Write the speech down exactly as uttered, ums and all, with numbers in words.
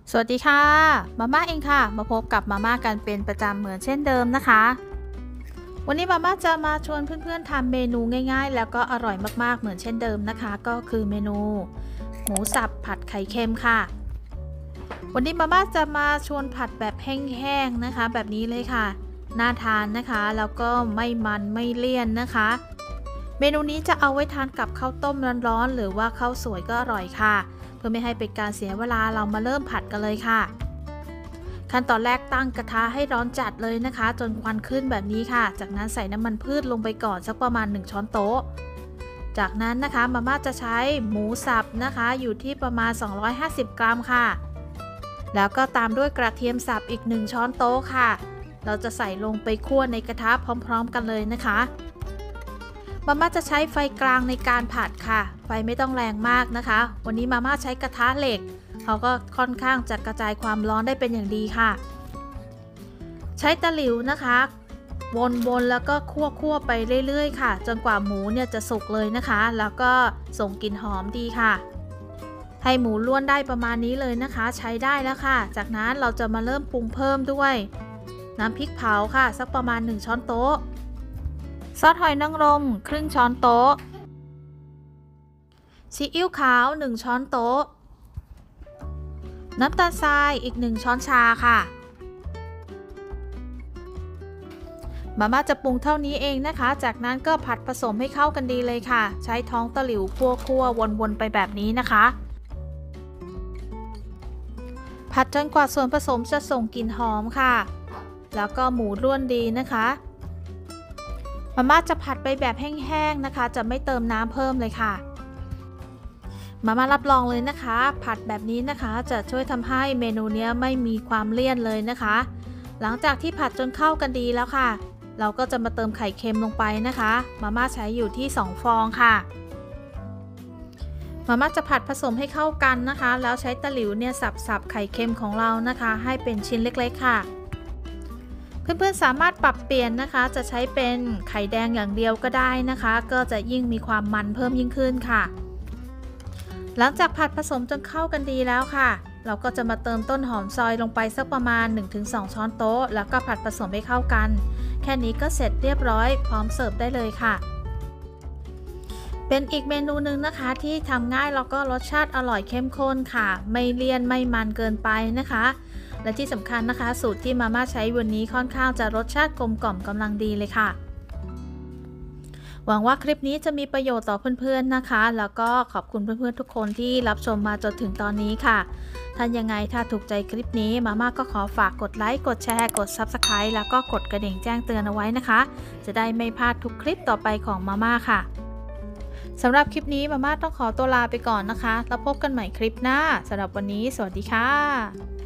สวัสดีค่ะมาม่าเองค่ะมาพบกับมาม่ากันเป็นประจำเหมือนเช่นเดิมนะคะวันนี้มาม่าจะมาชวนเพื่อนๆทำเมนูง่ายๆแล้วก็อร่อยมากๆเหมือนเช่นเดิมนะคะก็คือเมนูหมูสับผัดไข่เค็มค่ะวันนี้มาม่าจะมาชวนผัดแบบแห้งๆนะคะแบบนี้เลยค่ะน่าทานนะคะแล้วก็ไม่มันไม่เลี่ยนนะคะเมนูนี้จะเอาไว้ทานกับข้าวต้มร้อนๆหรือว่าข้าวสวยก็อร่อยค่ะเพื่อไม่ให้เป็นการเสียเวลาเรามาเริ่มผัดกันเลยค่ะขั้นตอนแรกตั้งกระทะให้ร้อนจัดเลยนะคะจนควันขึ้นแบบนี้ค่ะจากนั้นใส่น้ำมันพืชลงไปก่อนสักประมาณหนึ่งช้อนโต๊ะจากนั้นนะคะมาม่าจะใช้หมูสับนะคะอยู่ที่ประมาณสองร้อยห้าสิบกรัมค่ะแล้วก็ตามด้วยกระเทียมสับอีกหนึ่งช้อนโต๊ะค่ะเราจะใส่ลงไปคั่วในกระทะพร้อมๆกันเลยนะคะมาม่าจะใช้ไฟกลางในการผัดค่ะไฟไม่ต้องแรงมากนะคะวันนี้มาม่าใช้กระทะเหล็กเขาก็ค่อนข้างจะกระจายความร้อนได้เป็นอย่างดีค่ะใช้ตะหลิวนะคะวนๆแล้วก็คั่วๆไปเรื่อยๆค่ะจนกว่าหมูเนี่ยจะสุกเลยนะคะแล้วก็ส่งกลิ่นหอมดีค่ะให้หมูล้วนได้ประมาณนี้เลยนะคะใช้ได้แล้วค่ะจากนั้นเราจะมาเริ่มปรุงเพิ่มด้วยน้ำพริกเผาค่ะสักประมาณหนึ่งช้อนโต๊ะซอสหอยนางรมครึ่งช้อนโต๊ะซีอิ๊วขาวหนึ่งช้อนโต๊ะน้ำตาลทรายอีกหนึ่งช้อนชาค่ะมาม่าจะปรุงเท่านี้เองนะคะจากนั้นก็ผัดผสมให้เข้ากันดีเลยค่ะใช้ท้องตะหลิวคั่วๆวนๆไปแบบนี้นะคะผัดจนกว่าส่วนผสมจะส่งกลิ่นหอมค่ะแล้วก็หมูร่วนดีนะคะมาม่าจะผัดไปแบบแห้งๆนะคะจะไม่เติมน้ำเพิ่มเลยค่ะมาม่ารับรองเลยนะคะผัดแบบนี้นะคะจะช่วยทำให้เมนูนี้ไม่มีความเลี่ยนเลยนะคะหลังจากที่ผัดจนเข้ากันดีแล้วค่ะเราก็จะมาเติมไข่เค็มลงไปนะคะมาม่าใช้อยู่ที่สองฟองค่ะมาม่าจะผัดผสมให้เข้ากันนะคะแล้วใช้ตะหลิวเนี่ยสับๆไข่เค็มของเรานะคะให้เป็นชิ้นเล็กๆค่ะเพื่อนๆสามารถปรับเปลี่ยนนะคะจะใช้เป็นไข่แดงอย่างเดียวก็ได้นะคะก็จะยิ่งมีความมันเพิ่มยิ่งขึ้นค่ะหลังจากผัดผสมจนเข้ากันดีแล้วค่ะเราก็จะมาเติมต้นหอมซอยลงไปสักประมาณ หนึ่งถึงสอง ช้อนโต๊ะแล้วก็ผัดผสมให้เข้ากันแค่นี้ก็เสร็จเรียบร้อยพร้อมเสิร์ฟได้เลยค่ะเป็นอีกเมนูหนึ่งนะคะที่ทำง่ายแล้วก็รสชาติอร่อยเข้มข้นค่ะไม่เลี่ยนไม่มันเกินไปนะคะและที่สำคัญนะคะสูตรที่มาม่าใช้วันนี้ค่อนข้างจะรสชาติกลมกล่อมกำลังดีเลยค่ะหวังว่าคลิปนี้จะมีประโยชน์ต่อเพื่อนๆนะคะแล้วก็ขอบคุณเพื่อนๆทุกคนที่รับชมมาจนถึงตอนนี้ค่ะถ้ายังไงถ้าถูกใจคลิปนี้มาม่าก็ขอฝากกดไลค์กดแชร์กด ซับสไครบ์ แล้วก็กดกระดิ่งแจ้งเตือนเอาไว้นะคะจะได้ไม่พลาดทุกคลิปต่อไปของมาม่าค่ะสำหรับคลิปนี้มาม่าต้องขอตัวลาไปก่อนนะคะแล้วพบกันใหม่คลิปหน้าสำหรับวันนี้สวัสดีค่ะ